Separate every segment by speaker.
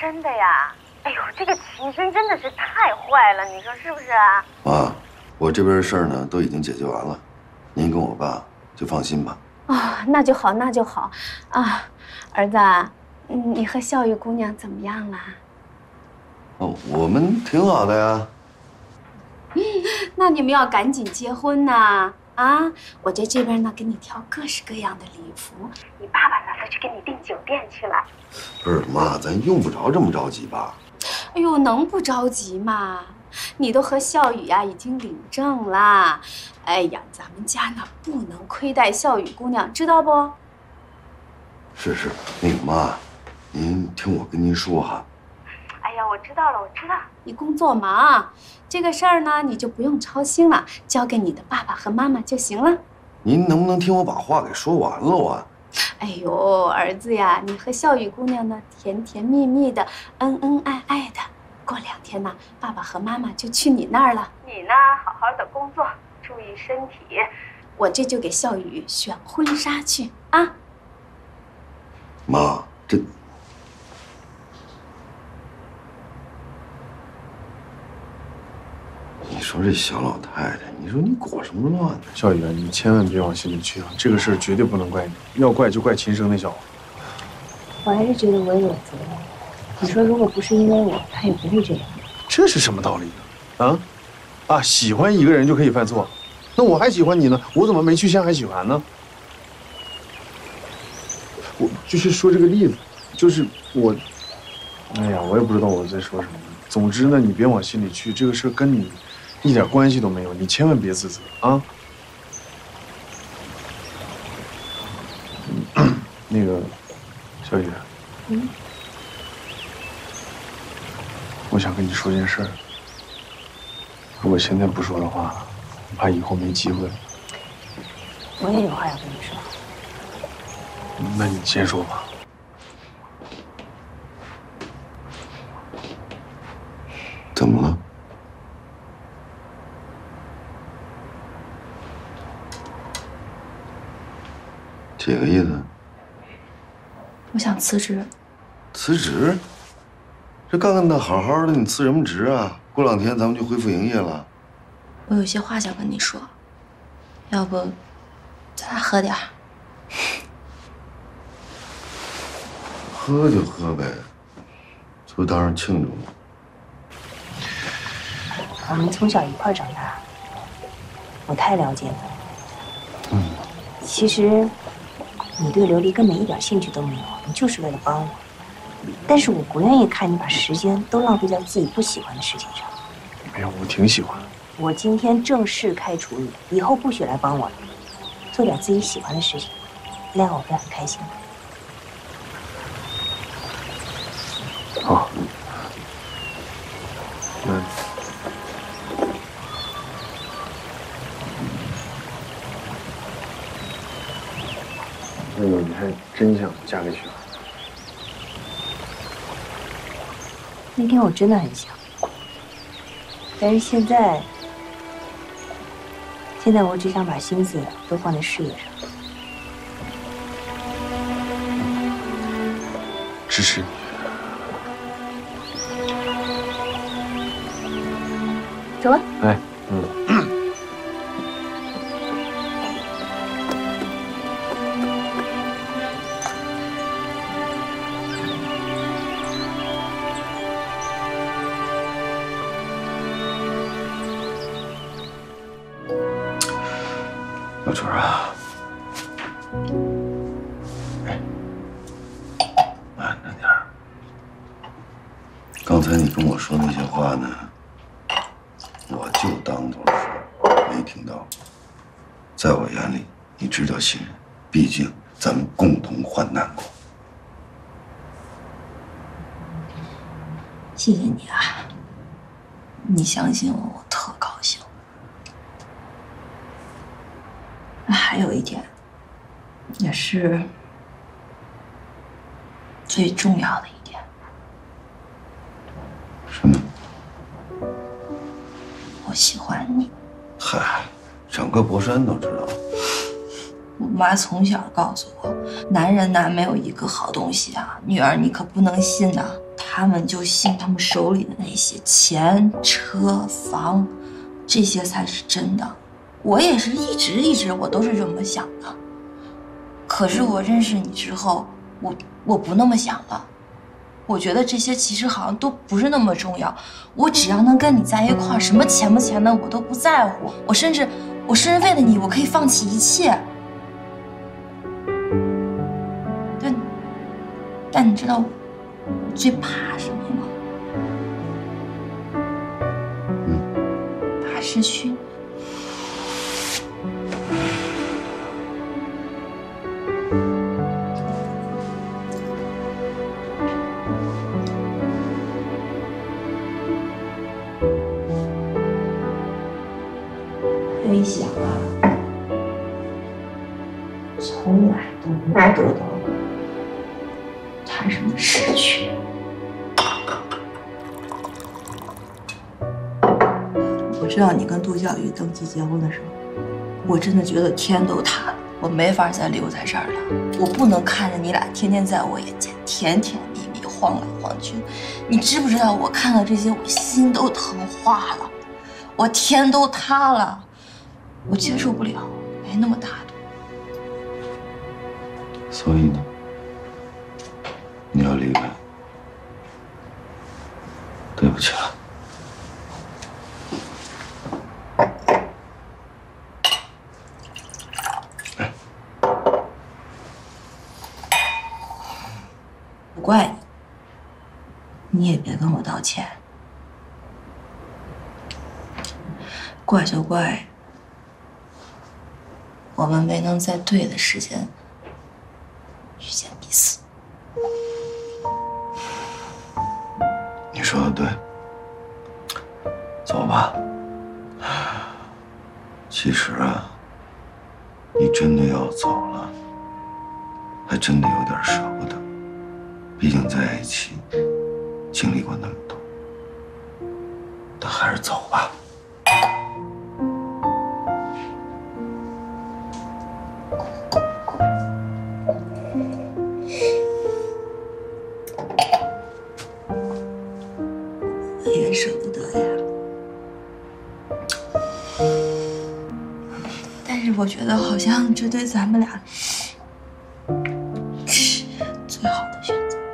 Speaker 1: 真的呀？哎呦，这个秦深真的是太坏了，你说是不是啊？
Speaker 2: 妈，我这边的事儿呢都已经解决完了，您跟我爸就放心吧。
Speaker 1: 哦，那就好，那就好啊，儿子，你和笑玉姑娘怎么样了？
Speaker 2: 哦，我们挺好的呀。
Speaker 1: 那你们要赶紧结婚呐！啊，我在这边呢，给你挑各式各样的礼服。你爸爸呢，他去给你订酒店去了。
Speaker 2: 不是妈，咱用不着这么着急吧？
Speaker 1: 哎呦，能不着急吗？你都和笑雨呀已经领证啦。哎呀，咱们家呢不能亏待笑雨姑娘，知道不？
Speaker 2: 是，那个妈，您听我跟您说哈。
Speaker 1: 哎呀，我知道了，我知道。你工作忙，这个事儿呢你就不用操心了，交给你的爸爸和妈妈就行了。
Speaker 2: 您能不能听我把话给说完了啊？
Speaker 1: 哎呦，儿子呀，你和笑雨姑娘呢，甜甜蜜蜜的，恩恩爱爱的。过2天呢，爸爸和妈妈就去你那儿了。你呢，好好的工作，注意身体。我这就给笑雨选婚纱去啊。
Speaker 2: 妈，这……你说这小老太太，你说你裹什么乱呢？
Speaker 3: 笑雨，你千万别往心里去啊！这个事儿绝对不能怪你，要怪就怪秦升那小子。
Speaker 4: 我还是觉得我有责任。你说，如果不是因为我，他也不会这样。
Speaker 3: 这是什么道理呢？喜欢一个人就可以犯错？那我还喜欢你呢，我怎么没去陷害许涵呢？我就是说这个例子，就是我，哎呀，我也不知道我在说什么。总之呢，你别往心里去，这个事儿跟你一点关系都没有，你千万别自责啊。那个，小雨，我想跟你说件事儿。如果现在不说的话，我怕以后没机会了。
Speaker 4: 我也有话要跟你说。
Speaker 3: 那你先说吧。
Speaker 2: 怎么了？几个意思？
Speaker 4: 我想辞职。
Speaker 2: 辞职？这干得好好的，你辞什么职啊？过2天咱们就恢复营业了。
Speaker 4: 我有些话想跟你说，要不咱俩喝点儿？
Speaker 2: 喝就喝呗，就当是庆祝。
Speaker 4: 我们从小一块长大，我太了解你。其实你对琉璃根本一点兴趣都没有，你就是为了帮我。但是我不愿意看你把时间都浪费在自己不喜欢的事情上。
Speaker 3: 哎呀，我挺喜欢的。
Speaker 4: 我今天正式开除你，以后不许来帮我了，做点自己喜欢的事情，那样我会很开心的。
Speaker 3: 好，那个你还真想嫁给许涵？
Speaker 4: 那天我真的很想，但是现在我只想把心思都放在事业上。
Speaker 3: 支持你。
Speaker 4: 走吧。
Speaker 3: 哎，
Speaker 2: 小春啊，哎，慢着点儿。刚才你跟我说那些话呢，我就当做是没听到。在我眼里，你值得信任，毕竟咱们共同患难过。
Speaker 4: 谢谢你啊，你相信我，我特高兴。还有一点，也是最重要的一点。
Speaker 2: 什么？
Speaker 4: 我喜欢你。
Speaker 2: 嗨，整个博山都知道。
Speaker 4: 我妈从小告诉我，男人呐没有一个好东西啊，女儿你可不能信呐。
Speaker 5: 他们就信他们手里的那些钱、车、房，这些才是真的。我也是一直我都是这么想的。可是我认识你之后，我不那么想了。我觉得这些其实好像都不是那么重要。我只要能跟你在一块儿，什么钱不钱的我都不在乎。我甚至为了你，我可以放弃一切。但你知道我最怕什么吗？怕失去你。飞翔啊，从来都没有得到过，谈什么失去？我知道你跟杜小雨登记结婚的时候，我真的觉得天都塌了，我没法再留在这儿了。我不能看着你俩天天在我眼前甜甜蜜蜜晃来晃去。你知不知道我看到这些，我心都疼化了，我天都塌了。我接受不了，没那么大度。
Speaker 2: 所以呢，你要离开，对不起了。
Speaker 5: 不怪你，你也别跟我道歉。怪就怪我们没能在对的时间遇见彼此。
Speaker 2: 你说的对，走吧。其实啊，你真的要走了，还真的有点舍不得。毕竟在一起经历过那么多，但还是走吧。
Speaker 5: 我也舍不得呀，但是我觉得好像这对咱们俩是最好的选择。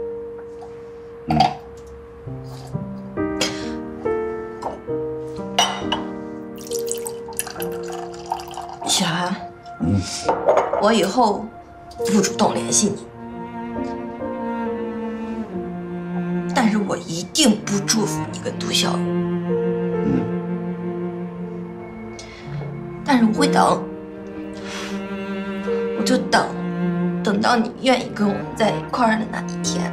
Speaker 5: 小韩，我以后不主动联系你，但是我一定不祝福你跟杜小雨。但是我会等，我就等到你愿意跟我在一块儿的那一天，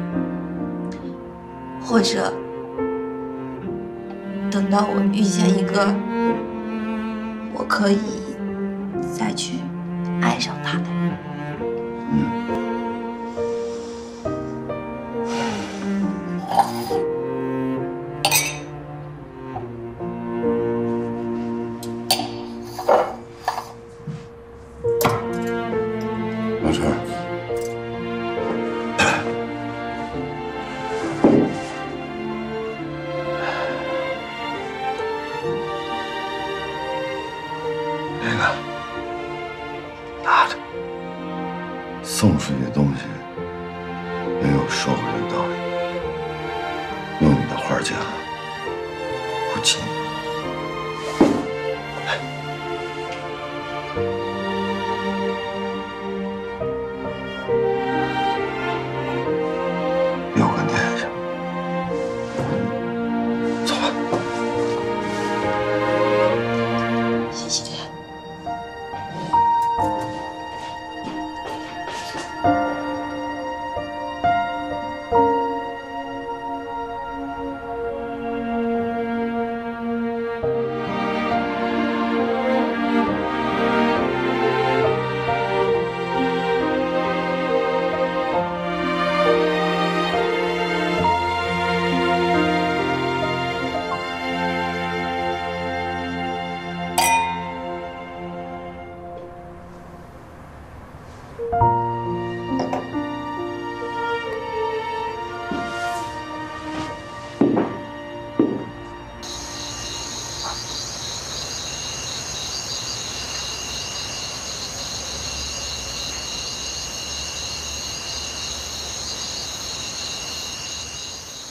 Speaker 5: 或者等到我遇见一个我可以再去爱上他的人。
Speaker 2: 老陈，这个拿着，送出去的东西没有收回来的道理。用你的话讲，不急。留个念想。走吧。
Speaker 5: 谢谢。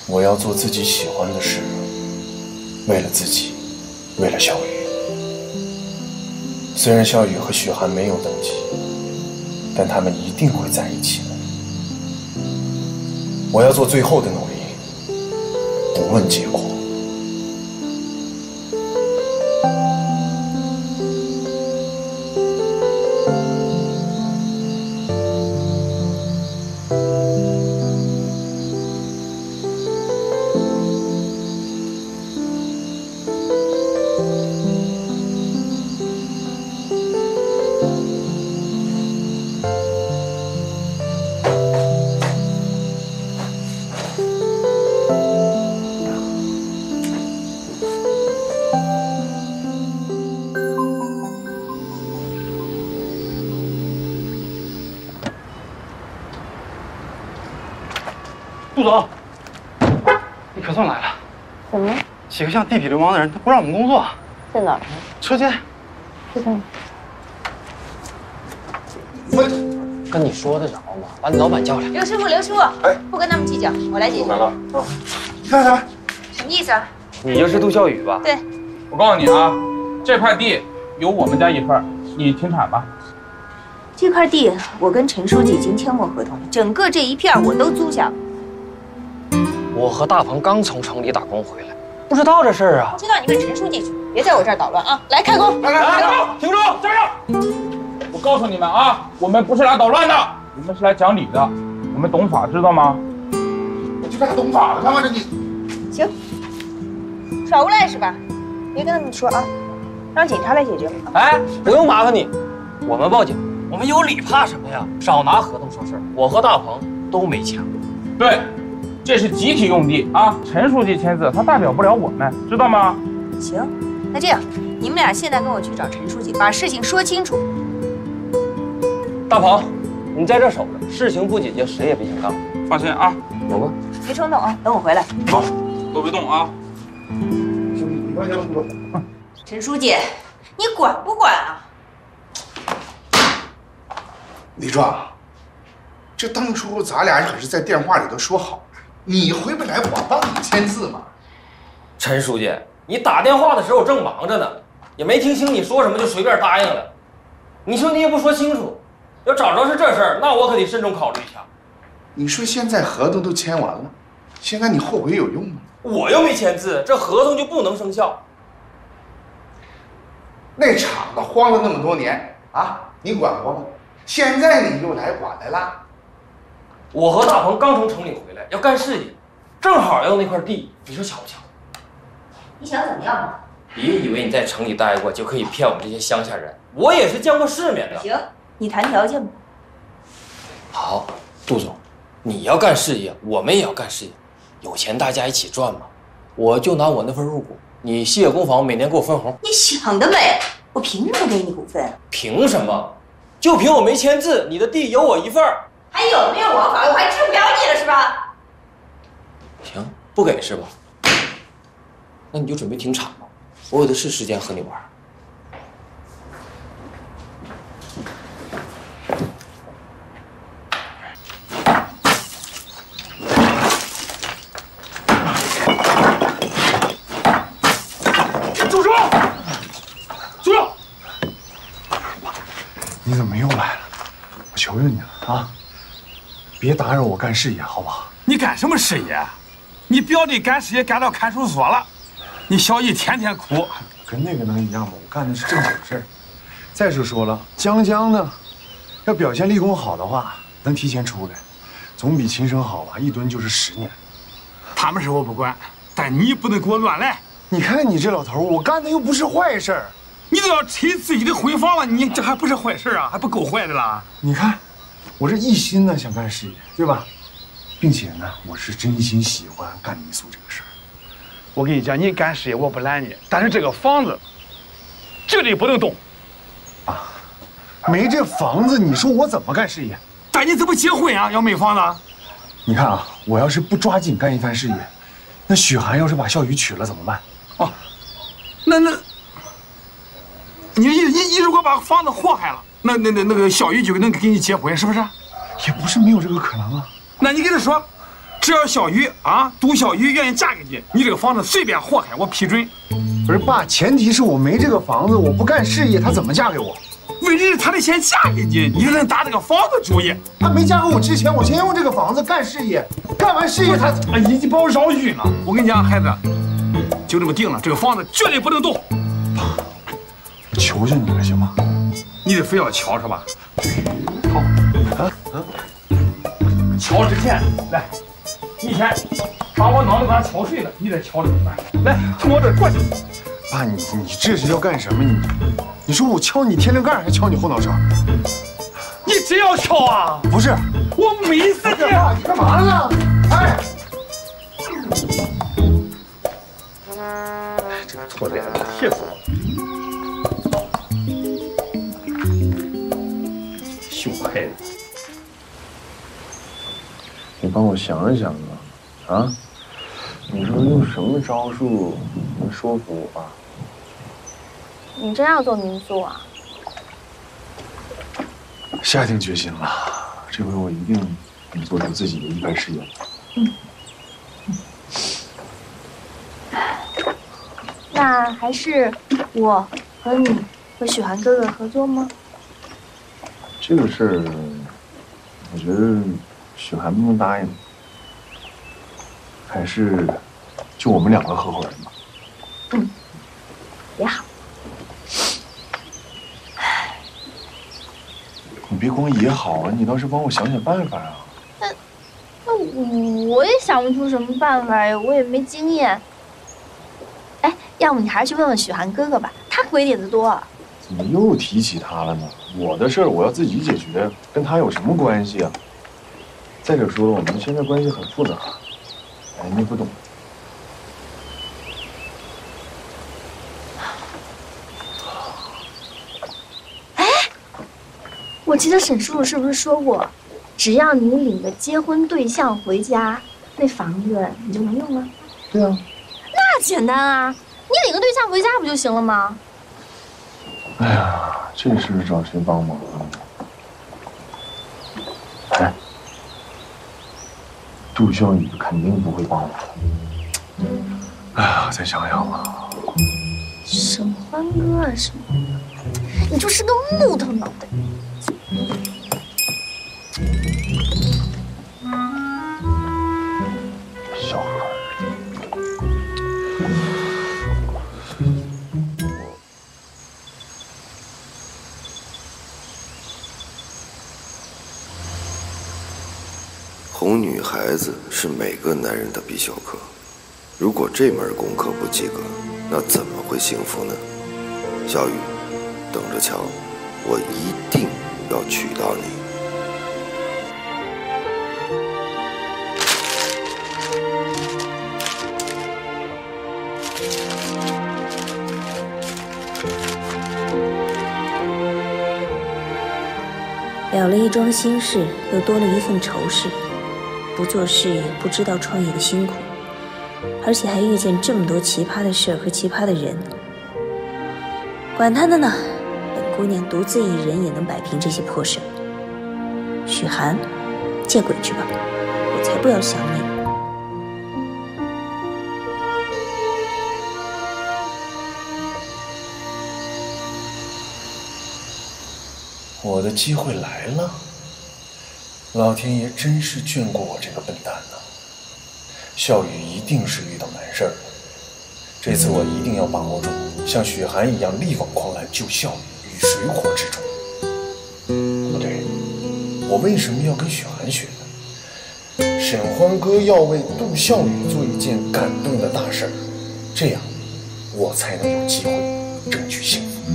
Speaker 3: 我要做自己喜欢的事，为了自己，为了小雨。虽然小雨和许涵没有登记，但他们一定会在一起的。我要做最后的努力，不问结果。
Speaker 6: 杜总，你可算来了。
Speaker 4: 怎么了？
Speaker 6: 几个像地痞流氓的人，他不让我们工作。
Speaker 4: 在哪儿？
Speaker 6: 车间。
Speaker 4: 在这儿。
Speaker 7: 跟你说得着吗？把你老板叫来。
Speaker 4: 刘师傅，刘师傅，不跟他们计较，我来解决。
Speaker 3: 来了。
Speaker 6: 你看看，
Speaker 4: 什么意思啊？
Speaker 7: 你就是杜小雨吧？
Speaker 4: 对。
Speaker 8: 我告诉你啊，这块地有我们家一份，你停产吧。
Speaker 4: 这块地我跟陈书记已经签过合同了，整个这一片我都租下了。
Speaker 7: 我和大鹏刚从城里打工回来，不知道这事儿啊。
Speaker 4: 不知道你问陈书记去，别在我这儿捣乱啊！来，开工！
Speaker 8: 来，停住，站住！我告诉你们啊，我们不是来捣乱的，我们是来讲理的。我们懂法，知道吗？
Speaker 2: 我就该懂法了，他妈的你！
Speaker 4: 行，耍无赖是吧？别跟他们说啊，让警察来解决。
Speaker 7: 哎，不用麻烦你，我们报警，我们有理，怕什么呀？少拿合同说事儿。我和大鹏都没签过。
Speaker 8: 对。这是集体用地啊，陈书记签字，他代表不了我们，知道吗？
Speaker 4: 行，那这样，你们俩现在跟我去找陈书记，把事情说清楚。
Speaker 7: 大鹏，你在这守着，事情不解决，谁也别想干。
Speaker 8: 放心啊，
Speaker 7: 有吗？
Speaker 4: 别冲动啊，等我回来。
Speaker 8: 好，都别动啊。
Speaker 4: 陈书记，你管不管啊？
Speaker 2: 李壮，这当初咱俩可是在电话里都说好。你回不来，我帮你签字嘛。
Speaker 7: 陈书记，你打电话的时候正忙着呢，也没听清你说什么就随便答应了。你说你也不说清楚，要找着是这事儿，那我可得慎重考虑一下。
Speaker 2: 你说现在合同都签完了，现在你后悔有用吗？
Speaker 7: 我又没签字，这合同就不能生效。
Speaker 2: 那厂子荒了那么多年啊，你管过吗？现在你又来管来了。
Speaker 7: 我和大鹏刚从城里回来，要干事业，正好要那块地，你说巧不巧？
Speaker 4: 你想怎么样嘛？
Speaker 7: 别以为你在城里待过就可以骗我们这些乡下人，我也是见过世面的。
Speaker 4: 行，你谈条件吧。
Speaker 7: 好，杜总，你要干事业，我们也要干事业，有钱大家一起赚嘛。我就拿我那份入股，你谢工坊每年给我分红。
Speaker 4: 你想得美！我凭什么给你股份？
Speaker 7: 凭什么？就凭我没签字，你的地有我一份儿。
Speaker 4: 还有没有王法？我还治不了你了是吧？
Speaker 7: 行，不给是吧？那你就准备停产吧，我有的是时间和你玩。
Speaker 8: 住手！住手！
Speaker 3: 你怎么又来了？我求求你了啊！别打扰我干事业，好不好？
Speaker 9: 你干什么事业？你表弟干事业干到看守所了，你小姨天天哭。
Speaker 3: 跟那个能一样吗？我干的是正经事儿。再说了，江江呢，要表现立功好的话，能提前出来，总比秦升好吧？一蹲就是10年。
Speaker 9: 他们事我不管，但你不能给我乱来。
Speaker 3: 你看你这老头，我干的又不是坏事儿。
Speaker 9: 你都要拆自己的婚房了，你这还不是坏事啊？还不够坏的啦？
Speaker 3: 你看，我这一心呢想干事业，对吧？并且呢，我是真心喜欢干民宿这个事儿。
Speaker 9: 我跟你讲，你干事业我不拦你，但是这个房子绝对不能动。
Speaker 3: 啊，没这房子，你说我怎么干事业？
Speaker 9: 但你怎么结婚啊？要没房子？
Speaker 3: 你看啊，我要是不抓紧干一番事业，那许涵要是把笑雨娶了怎么办？
Speaker 9: 哦，那你如果把房子祸害了，那个小雨就能跟你结婚，是不是？
Speaker 3: 也不是没有这个可能啊。
Speaker 9: 那你跟他说， 只要小雨啊，杜小雨愿意嫁给你，你这个房子随便祸害我批准。
Speaker 10: 不是爸，前提是我没这个房子，我不干事业，她怎么嫁给我？
Speaker 9: 问题是她得先嫁给你，你才能打这个房子主意。
Speaker 10: 她没嫁给我之前，我先用这个房子干事业，干完事业她……
Speaker 9: 哎，你把我绕晕了。我跟你讲，孩子，就这么定了，这个房子绝对不能动。
Speaker 10: 爸，我求求你了，行吗？
Speaker 9: 你得非要敲是吧？
Speaker 10: 好，
Speaker 9: 敲之前来，你先把我脑袋瓜敲碎了，你再敲这个来，来，从我这儿过去。
Speaker 10: 爸，你这是要干什么？你说我敲你天灵盖，还敲你后脑勺？
Speaker 9: 你真要敲啊？
Speaker 10: 不是，
Speaker 9: 我美死你！
Speaker 10: 爸，你干嘛呢？哎，
Speaker 9: 这个臭脸子，气死我了！熊孩子，
Speaker 3: 你帮我想一想啊，啊，你说用什么招数能说服我爸？
Speaker 1: 你真要做民宿啊？
Speaker 3: 下定决心了，这回我一定能做出自己的一番事业。
Speaker 1: 那还是我和你和许涵哥哥合作吗？
Speaker 3: 这个事儿，我觉得许涵不能答应，还是就我们两个合伙人吧。
Speaker 1: 也好。
Speaker 3: 你别光也好啊，你倒是帮我想想办法啊。
Speaker 1: 那我也想不出什么办法呀，我也没经验。哎，要不你还是去问问许涵哥哥吧，他鬼点子多。
Speaker 3: 怎么又提起他了呢？我的事儿我要自己解决，跟他有什么关系啊？再者说了，我们现在关系很复杂，哎，你不懂。
Speaker 1: 我记得沈叔叔是不是说过，只要你领个结婚对象回家，那房子你就能用了？
Speaker 3: 对啊。
Speaker 1: 那简单啊，你领个对象回家不就行了吗？
Speaker 3: 哎呀，这事找谁帮忙啊？哎，杜小雨肯定不会帮我的。哎呀，再想想吧。
Speaker 1: 沈欢哥啊什么的，你就是个木头脑袋。
Speaker 3: 小孩儿。
Speaker 2: 哄女孩子是每个男人的必修课，如果这门功课不及格，那怎么会幸福呢？小雨，等着瞧，我一定要娶到你。
Speaker 4: 了了一桩心事，又多了一份愁事。不做事也不知道创业的辛苦，而且还遇见这么多奇葩的事儿和奇葩的人。管他的呢，本姑娘独自一人也能摆平这些破事。许涵，见鬼去吧！我才不要想你。
Speaker 3: 我的机会来了，老天爷真是眷顾我这个笨蛋呢。笑雨一定是遇到难事儿了，这次我一定要把握住，像许涵一样力挽狂澜，救笑雨于水火之中。不对，我为什么要跟许涵学呢？沈欢哥要为杜笑雨做一件感动的大事儿，这样我才能有机会争取幸福。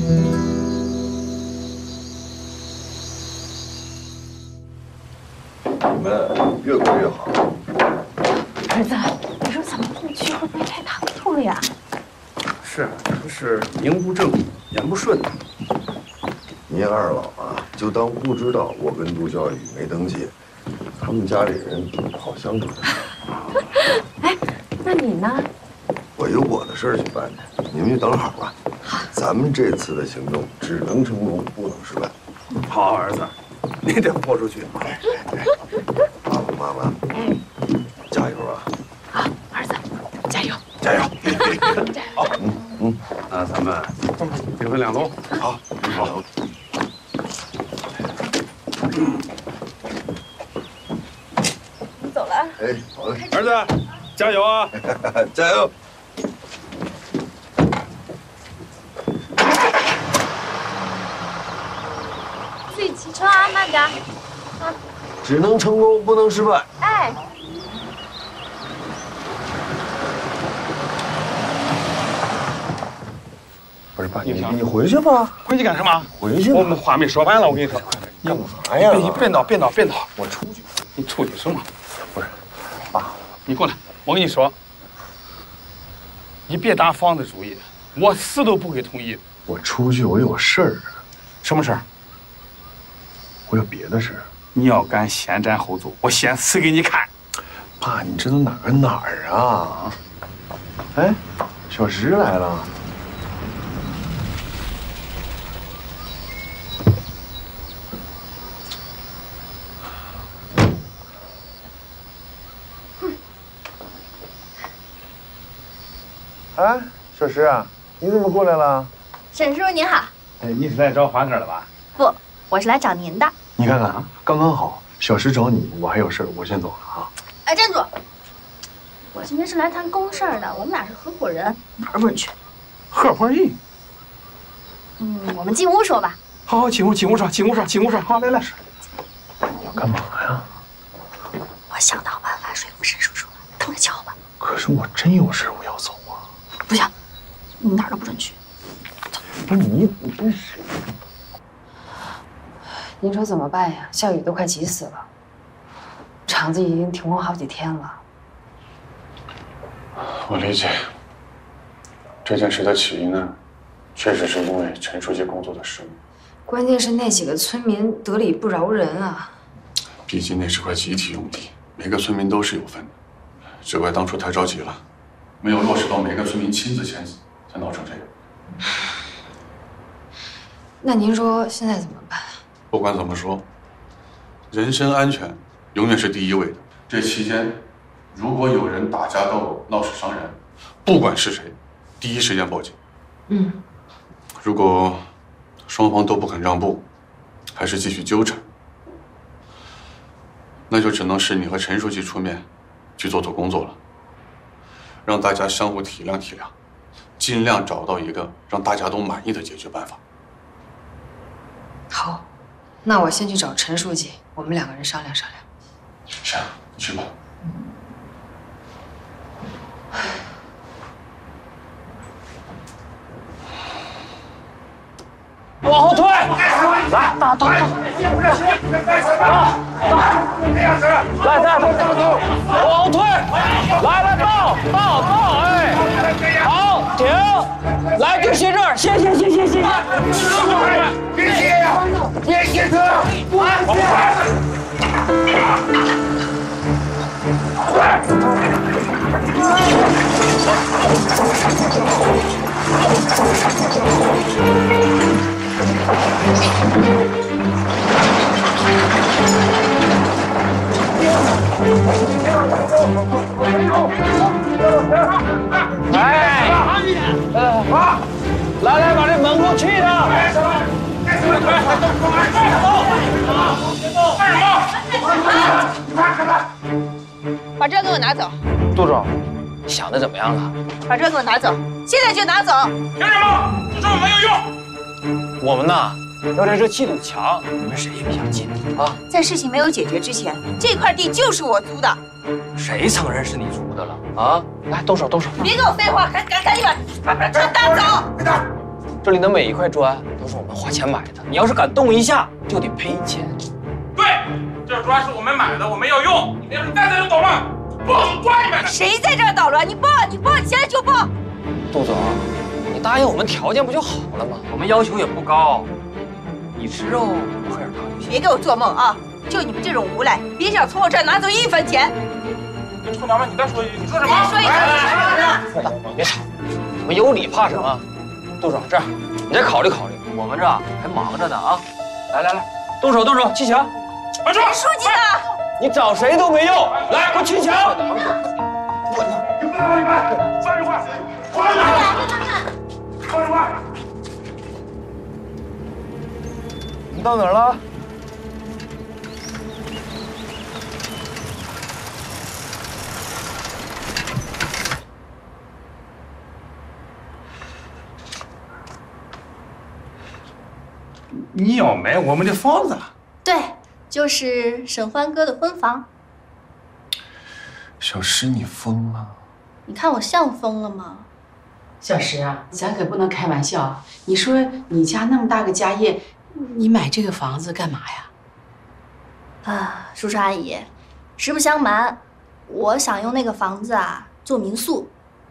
Speaker 2: 你们越过越好。
Speaker 1: 儿子，你说咱们这么去会不会太唐突了呀？
Speaker 6: 是，说是名不正言不顺。
Speaker 2: 你二老啊，就当不知道我跟杜小雨没登记，他们家里人好相处。
Speaker 1: 哎，那你呢？
Speaker 2: 我有我的事儿去办去，你们就等好吧。咱们这次的行动只能成功，不能失败。
Speaker 6: 好，儿子，你得豁出去。
Speaker 2: 爸爸妈妈，加油！
Speaker 10: 加油！
Speaker 6: 好，那咱们兵分两路。
Speaker 10: 好，好。
Speaker 1: 你走了。
Speaker 10: 哎，好嘞。
Speaker 6: 儿子，加油啊！
Speaker 2: 加油！
Speaker 1: 注意骑车啊，慢点。
Speaker 2: 只能成功，不能失败。
Speaker 1: 哎。
Speaker 10: 不是爸，你回去吧。
Speaker 6: 回去干什么？
Speaker 10: 回去吧。
Speaker 6: 我们话没说完了，我跟你说。
Speaker 10: 干嘛呀？
Speaker 6: 别闹！我出去。你出去什么？
Speaker 10: 不是，爸，
Speaker 6: 你过来。我跟你说，你别打房子主意，我死都不会同意。
Speaker 10: 我出去，我有事儿。
Speaker 6: 什么事儿？
Speaker 10: 我有别的事儿。
Speaker 6: 你要敢先斩后奏，我先死给你看。
Speaker 10: 爸，你这都哪跟哪儿啊？哎，小石来了。哎，小石啊，你怎么过来了？
Speaker 1: 沈叔您好。
Speaker 6: 哎，你是来找欢哥的吧？
Speaker 1: 不，我是来找您的。
Speaker 10: 你看看啊，刚刚好，小石找你，我还有事儿，我先走了啊。
Speaker 1: 哎，站住！我今天是来谈公事的，我们俩是合伙人，哪儿不准去？
Speaker 6: 合伙人？
Speaker 1: 我们进屋说吧。
Speaker 6: 好，进屋说。好，来。
Speaker 10: 要干嘛呀？
Speaker 1: 我想到办法说服沈叔叔了，等着瞧吧。
Speaker 10: 可是我真有事，我要走啊。
Speaker 1: 不行，你哪儿都不准去。
Speaker 10: 不是你真是。
Speaker 11: 您说怎么办呀？笑宇都快急死了，厂子已经停工好几天了。
Speaker 10: 我理解，这件事的起因呢，确实是因为陈书记工作的失误。
Speaker 11: 关键是那几个村民得理不饶人啊！
Speaker 10: 毕竟那是块集体用地，每个村民都是有份的。只怪当初太着急了，没有落实到每个村民亲自签字，才闹成这样。
Speaker 11: 那您说现在怎么办？
Speaker 10: 不管怎么说，人身安全永远是第一位的。这期间，如果有人打架斗殴、闹事伤人，不管是谁，第一时间报警。如果双方都不肯让步，还是继续纠缠，那就只能是你和陈书记出面去做工作了，让大家相互体谅体谅，尽量找到一个让大家都满意的解决办法。
Speaker 11: 好，那我先去找陈书记，我们两个人商量商量。
Speaker 10: 行，你去吧。
Speaker 8: 往后退，来，倒，来，往后退，来，倒，哎，好，停，来，就歇这儿，歇，
Speaker 9: 别歇呀，别歇车，
Speaker 8: 哎，来，把这门给我去了。
Speaker 12: 把这给我拿走。
Speaker 7: 杜总，想的怎么样了？
Speaker 12: 把这给我拿走，现在就拿走。
Speaker 8: 凭什么？这么没有用。
Speaker 7: 我们呐，要在这气度强，你们谁也别想进啊！
Speaker 12: 在事情没有解决之前，这块地就是我租的。
Speaker 7: 谁承认是你租的了啊？来，动手！
Speaker 12: 别跟我废话，赶紧把这拿走！
Speaker 7: 这里的每一块砖都是我们花钱买的，你要是敢动一下，就得赔钱。
Speaker 8: 对，这砖是我们买的，我们要用。你们要是再在这捣乱，不管你们！
Speaker 12: 谁在这捣乱？你报，现在就报！
Speaker 7: 杜总，你答应我们条件不就好了吗？我们要求也不高，你吃肉不喝点汤就行。
Speaker 12: 别给我做梦啊！就你们这种无赖，别想从我这儿拿走1分钱！
Speaker 8: 你臭娘们，你再说一句，你说什么？
Speaker 12: 再说一句！
Speaker 7: 别吵，我们有理怕什么？杜总，这样，你再考虑考虑，我们这还忙着呢啊！来，动手，砌墙！
Speaker 8: 把车！
Speaker 12: 书记呢？
Speaker 7: 你找谁都没用，来，给我砌墙！
Speaker 8: 你不能让你们，3句话。 快点！快快！
Speaker 3: 你到哪儿了？
Speaker 6: 你要买我们的房子？
Speaker 1: 对，就是沈欢哥的婚房。
Speaker 3: 小石，你疯了？
Speaker 1: 你看我像疯了吗？
Speaker 13: 小石啊，咱可不能开玩笑。你说你家那么大个家业，你买这个房子干嘛呀？
Speaker 1: 啊，叔叔阿姨，实不相瞒，我想用那个房子啊做民宿。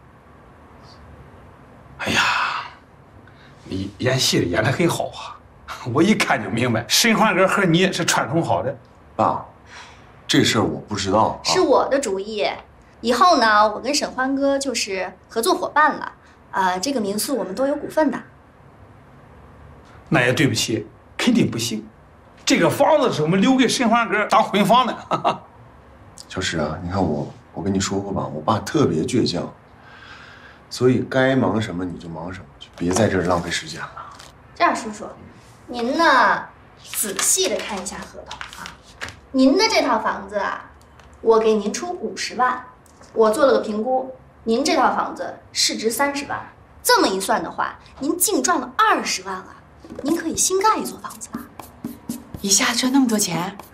Speaker 6: 哎呀，你演戏演得很好啊！我一看就明白，沈欢哥和你是串通好的。
Speaker 2: 爸，这事儿我不知道。
Speaker 1: 是我的主意。以后呢，我跟沈欢哥就是合作伙伴了。这个民宿我们都有股份的。
Speaker 6: 那也对不起，肯定不行。这个房子是我们留给沈欢哥当婚房的。
Speaker 2: 小石啊，你看我跟你说过吧，我爸特别倔强，所以该忙什么你就忙什么去，别在这儿浪费时间了。
Speaker 1: 这样，叔叔，您呢仔细的看一下合同啊。您的这套房子啊，我给您出50万，我做了个评估，您这套房子市值30万，这么一算的话，您净赚了20万啊！您可以新盖一座房子了。
Speaker 13: 一下赚那么多钱
Speaker 1: 啊？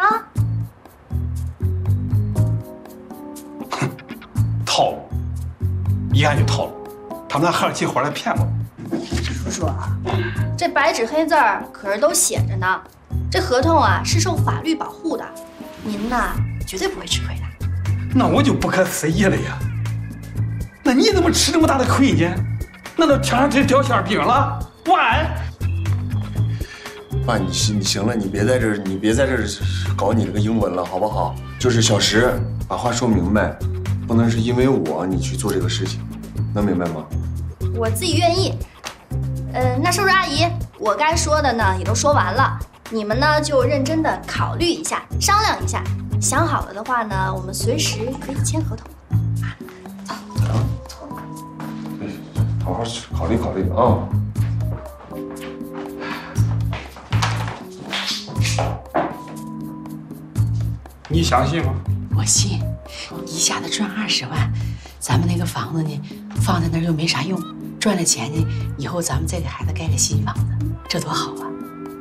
Speaker 6: 套路，一看就套路，他们俩合起伙来骗我。
Speaker 1: 叔叔啊，这白纸黑字儿可是都写着呢，这合同啊是受法律保护的，您呐绝对不会吃亏的。
Speaker 6: 那我就不可思议了呀！那你怎么吃这么大的亏呢？难道天上真掉馅饼了？完！
Speaker 2: 爸，你行了，你别在这儿搞你那个英文了，好不好？就是小石，把话说明白，不能是因为我你去做这个事情，能明白吗？
Speaker 1: 我自己愿意。那叔叔阿姨，我该说的呢也都说完了，你们呢就认真的考虑一下，商量一下，想好了的话呢，我们随时可以签合同。
Speaker 2: 好好考虑考虑啊。
Speaker 6: 你相信吗？
Speaker 13: 我信，一下子赚20万，咱们那个房子呢，放在那儿又没啥用，赚了钱呢，以后咱们再给孩子盖个新房子，这多好啊！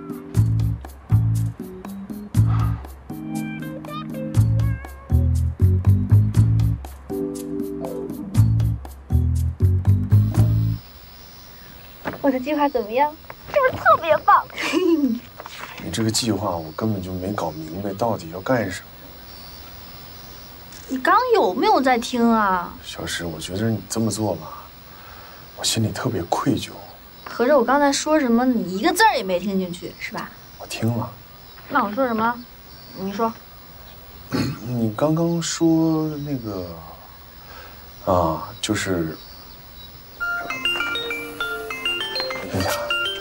Speaker 1: 我的计划怎么样？是不是特别棒？
Speaker 3: 你这个计划我根本就没搞明白，到底要干什么？
Speaker 1: 你刚有没有在听啊？
Speaker 3: 小石，我觉得你这么做吧，我心里特别愧疚。
Speaker 1: 合着我刚才说什么，你一个字儿也没听进去，是吧？
Speaker 3: 我听了。
Speaker 1: 那我说什么？你说。
Speaker 3: 你刚刚说那个啊，就是，哎呀，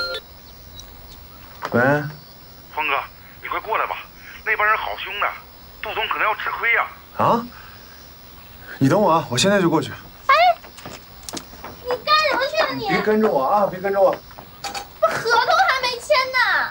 Speaker 3: 喂，
Speaker 14: 峰哥，你快过来吧，那帮人好凶的，杜总可能要吃亏呀。
Speaker 3: 啊，你等我啊，我现在就过去。
Speaker 1: 你干什么去了你？
Speaker 3: 别跟着我啊，别跟着我。
Speaker 1: 这合同还没签呢。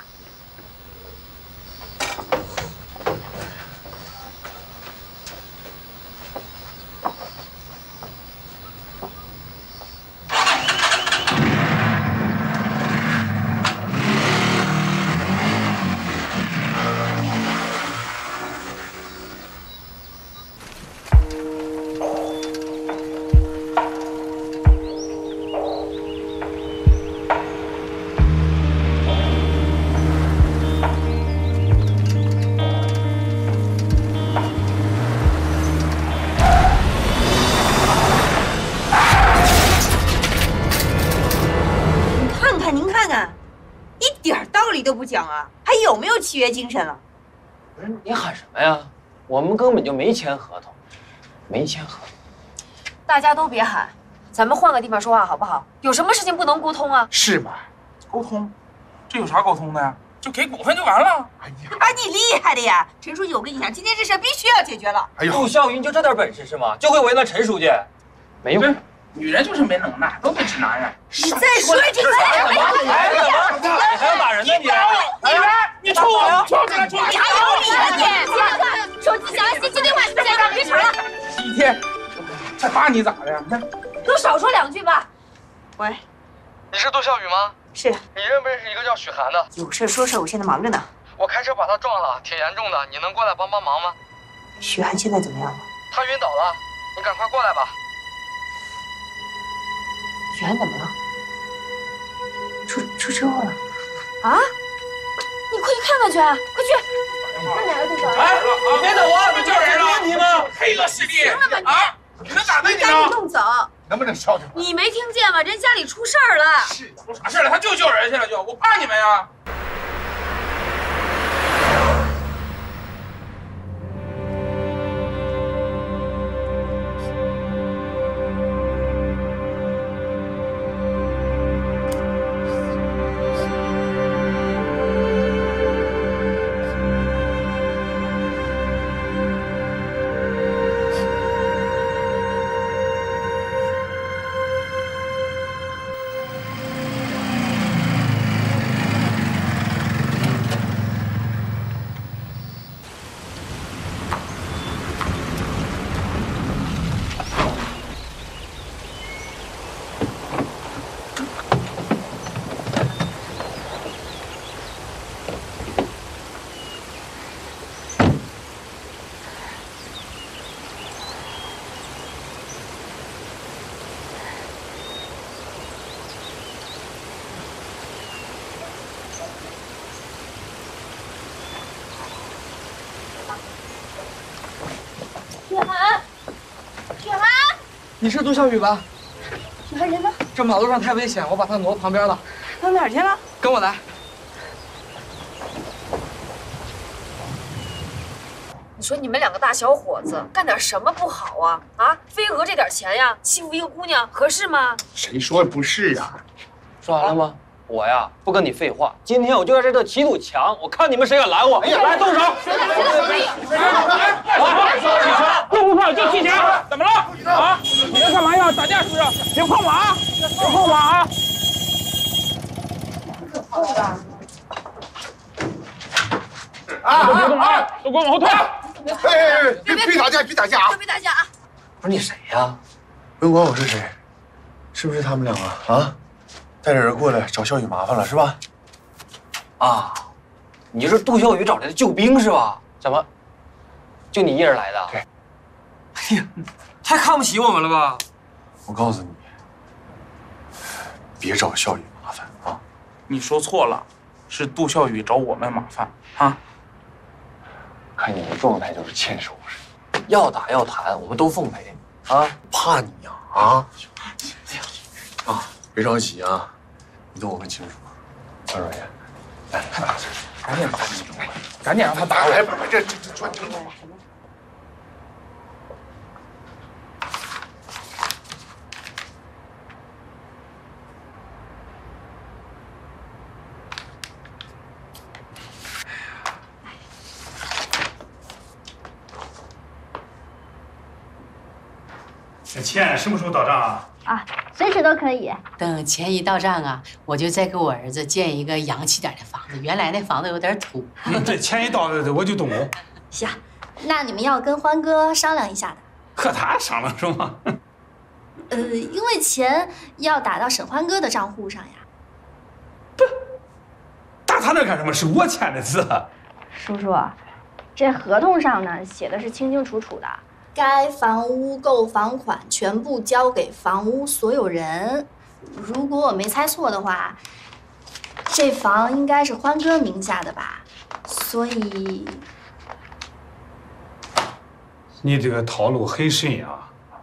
Speaker 12: 都不讲啊，还有没有契约精神了？
Speaker 7: 不是你喊什么呀？我们根本就没签合同，没签合同。
Speaker 11: 大家都别喊，咱们换个地方说话好不好？有什么事情不能沟通啊？
Speaker 8: 是吗？沟通？这有啥沟通的呀？就给股份就完了。哎呀，
Speaker 12: 啊，你厉害的呀，陈书记，我跟你讲，今天这事必须要解决了。
Speaker 7: 哎呦，杜笑云就这点本事是吗？就会为难陈书记？没用，
Speaker 8: 女人就是没能耐，都是直男人。
Speaker 12: 你再说一句，
Speaker 7: 你还要打人呢你？
Speaker 8: 你冲我，冲起来，冲！
Speaker 12: 你还有理呢你？手机响了，接电话时间到，别吵了。
Speaker 8: 一天，再打你咋的？
Speaker 12: 都少说2句吧。
Speaker 15: 喂，你是杜笑宇吗？
Speaker 4: 是。
Speaker 15: 你认不认识一个叫许涵的？
Speaker 4: 有事说事，我现在忙着呢。
Speaker 15: 我开车把他撞了，挺严重的，你能过来帮帮忙吗？
Speaker 4: 许涵现在怎么样了？
Speaker 15: 他晕倒了，你赶快过来吧。
Speaker 4: 许涵怎么了？出车祸了？
Speaker 12: 啊？你快去看看去，快去！慢点，杜总。
Speaker 8: 哎，
Speaker 7: 你别走啊！
Speaker 8: 叫人了，
Speaker 7: 问题吗？
Speaker 8: 黑恶势力！
Speaker 12: 行了吧
Speaker 8: 啊！你能咋的你
Speaker 12: 赶紧弄走！
Speaker 3: 能不能消停？
Speaker 12: 你没听见吗？人家里出事儿了。
Speaker 8: 是出啥事了？他就叫人，现在就我怕你们呀！
Speaker 12: 许涵，许涵，
Speaker 15: 你是杜笑宇吧？
Speaker 12: 许涵人呢？
Speaker 15: 这马路上太危险，我把他挪到旁边了。
Speaker 12: 到哪儿去了？
Speaker 15: 跟我来。
Speaker 11: 你说你们2个大小伙子干点什么不好啊？啊，飞蛾这点钱呀，欺负一个姑娘合适吗？
Speaker 3: 谁说不是呀？
Speaker 7: 说完了吗？我呀，不跟你废话，今天我就要在这旗堵墙，我看你们谁敢拦我！哎呀，来动手！
Speaker 8: 都不怕就提钱，怎么了？啊？你这干嘛呀？打架是不是？别碰我啊！别碰我啊！别动啊！都给我往后退！
Speaker 3: 别打架，别打架啊！
Speaker 12: 别打架啊！
Speaker 2: 不是你谁呀？不用管我是谁，是不是他们两个啊？带着人过来找笑宇麻烦了是吧？
Speaker 7: 啊，你是杜笑宇找来的救兵是吧？怎么，就你一人来的？
Speaker 2: 对。
Speaker 7: 哎呀，太看不起我们了吧？
Speaker 2: 我告诉你，别找笑宇麻烦啊！
Speaker 8: 你说错了，是杜笑宇找我们麻烦啊！
Speaker 2: 看你的状态就是欠收拾，
Speaker 7: 要打要谈，我们都奉陪啊！
Speaker 2: 怕你呀啊！啊，别着急啊，你等我问清楚。范若言，来，
Speaker 8: 赶紧打你，赶紧让他打我！
Speaker 2: 来，这转成了。
Speaker 6: 这钱什么时候到账啊？
Speaker 1: 啊，随时都可以。
Speaker 13: 等钱一到账啊，我就再给我儿子建一个洋气点的房子。原来那房子有点土。
Speaker 6: 这钱一到，我就动工。
Speaker 1: 行，那你们要跟欢哥商量一下的。
Speaker 6: 和他商量什么？
Speaker 1: 因为钱要打到沈欢哥的账户上呀。
Speaker 6: 打他那干什么？是我签的字。
Speaker 1: 叔叔，这合同上呢写的是清清楚楚的。该房屋购房款全部交给房屋所有人。如果我没猜错的话，这房应该是欢哥名下的吧？所以，
Speaker 6: 你这个套路很深呀。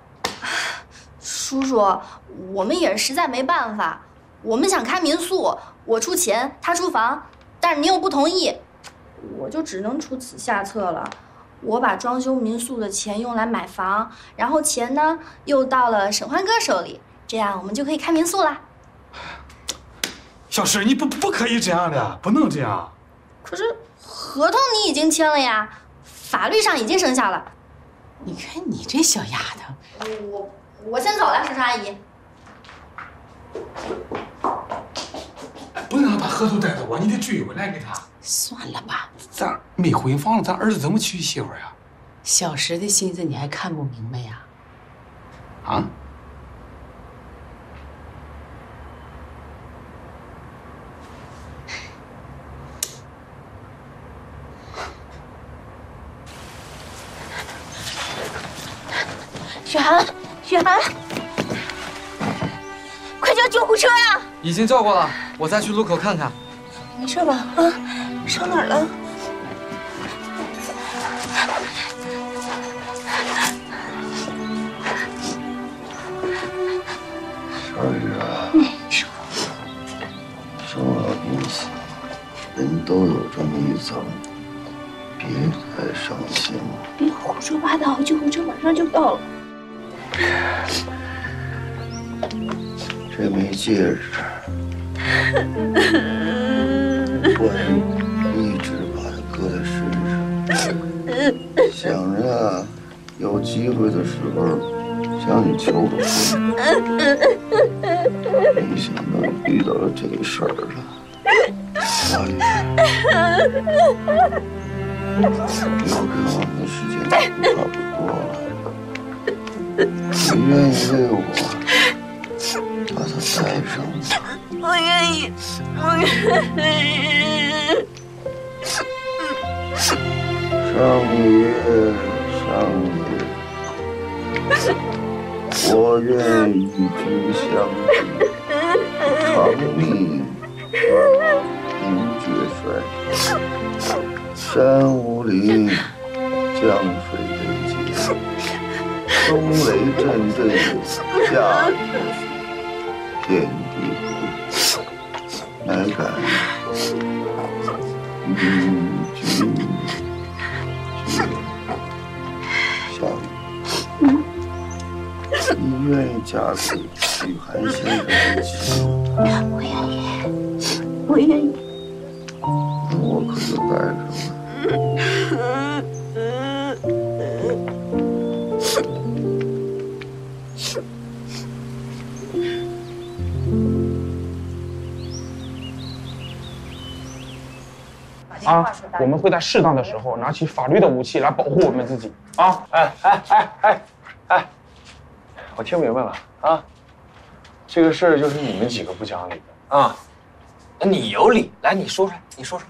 Speaker 1: 叔叔，我们也是实在没办法。我们想开民宿，我出钱，他出房，但是您又不同意，我就只能出此下策了。我把装修民宿的钱用来买房，然后钱呢又到了沈欢哥手里，这样我们就可以开民宿啦。
Speaker 6: 小石，你不可以这样的，不能这样。
Speaker 1: 可是合同你已经签了呀，法律上已经生效了。
Speaker 13: 你看你这小丫头，
Speaker 12: 我先走了，珊珊阿姨。
Speaker 6: 不能让他合同带走啊！你得追回来给他。
Speaker 13: 算了吧，
Speaker 6: 咱没婚房了，咱儿子怎么娶媳妇呀？
Speaker 13: 小时的心思你还看不明白呀？
Speaker 6: 啊？
Speaker 12: 雪涵，雪涵，快叫救护车呀！
Speaker 15: 已经叫过了，我再去路口看看。
Speaker 4: 没事吧？啊，伤哪儿了？
Speaker 2: 小雨啊，生老病死，人都有这么一遭，别太伤心了。
Speaker 4: 别胡说八道，救护车马上就到了。
Speaker 2: 这枚戒指，我一直把它搁在身上，想着有机会的时候向你求个婚。没想到遇到了这个事儿了，小雨，留给我们的时间差不多了。你愿意为我把它带上吗？
Speaker 12: 我愿意，我愿意。
Speaker 2: 上月，上月，我愿与君相聚，长命不绝衰。山无陵，江水为竭，风雷阵阵，下雨时，天地不语，乃敢与君绝。小雨，你愿意嫁给许寒先生为妻？
Speaker 4: 我愿意，我愿意。
Speaker 2: 那我可就带上了。
Speaker 8: 啊，我们会在适当的时候拿起法律的武器来保护我们自己啊！
Speaker 3: 哎，我听明白了啊，这个事儿就是你们几个不讲理的啊。
Speaker 15: 你有理，来，你说说，你说。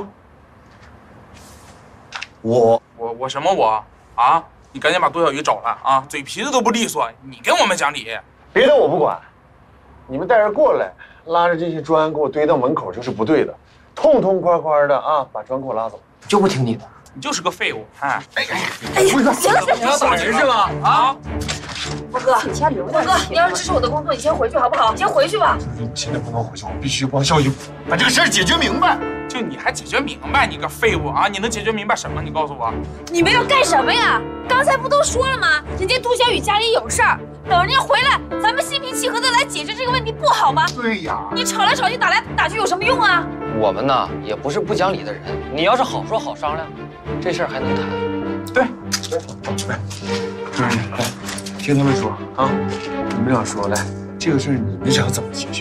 Speaker 8: 我什么我啊？你赶紧把杜小雨找来啊！嘴皮子都不利索，你跟我们讲理？
Speaker 3: 别的我不管，你们带人过来，拉着这些砖给我堆到门口就是不对的。痛痛快快的啊，把砖给我拉走，
Speaker 15: 就不听你的，
Speaker 8: 你就是个废物！哎呀，
Speaker 12: 行了，
Speaker 15: 你要打人是吧？啊，
Speaker 11: 大哥，大哥，你要是支持我的工作，你先回去好不好？你先回去吧。
Speaker 3: 我现在不能回去，我必须帮小雨把这个事儿解决明白。
Speaker 8: 就你还解决明白？你个废物啊！你能解决明白什么？你告诉我。
Speaker 11: 你们要干什么呀？刚才不都说了吗？人家杜小雨家里有事儿，等人家回来，咱们心平气和的来解决这个问题，不好吗？
Speaker 3: 对呀。
Speaker 11: 你吵来吵去，打来打去有什么用啊？
Speaker 15: 我们呢也不是不讲理的人，你要是好说好商量，这事儿还能谈。
Speaker 3: 对，来，听他们说啊，你们俩说来，这个事儿你们想怎么解决？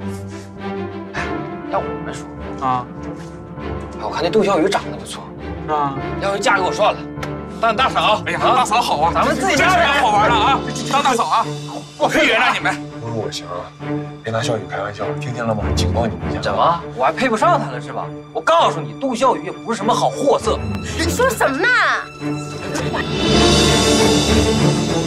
Speaker 15: 要我们说
Speaker 8: 啊，
Speaker 15: 我看那杜小雨长得不错，
Speaker 8: 是吧？
Speaker 15: 要是嫁给我算了，当大嫂。
Speaker 8: 哎呀，当大嫂好啊，
Speaker 15: 咱们自己家人
Speaker 8: 好玩了啊！当大嫂啊，我可以原谅你们。
Speaker 3: 我行啊，别拿小雨开玩笑，听见了吗？警告你们一下。
Speaker 15: 怎么？我还配不上他了是吧？我告诉你，杜小雨也不是什么好货色。
Speaker 12: 你说什么呢？